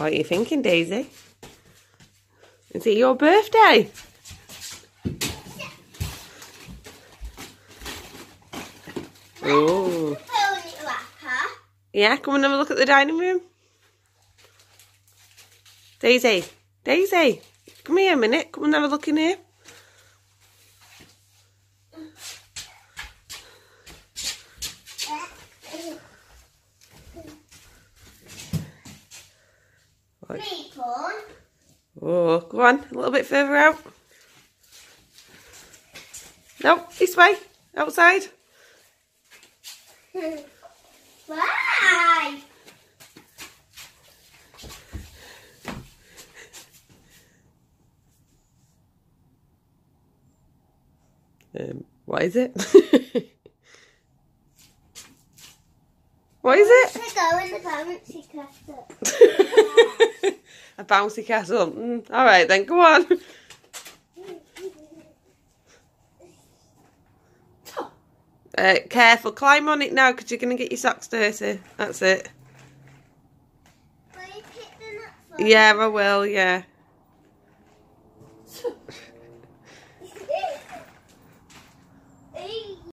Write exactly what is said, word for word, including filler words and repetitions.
What are you thinking, Daisy? Is it your birthday? Oh. Yeah, come and have a look at the dining room. Daisy, Daisy, come here a minute. Come and have a look in here. Oh, go on, a little bit further out. No, this way, outside. Why? Um, what is it? What is it? To go in the bouncy castle. A bouncy castle. Mm, all right then, go on. Uh, careful, climb on it now because you're going to get your socks dirty. That's it. Will you pick them up for Yeah, I will, yeah.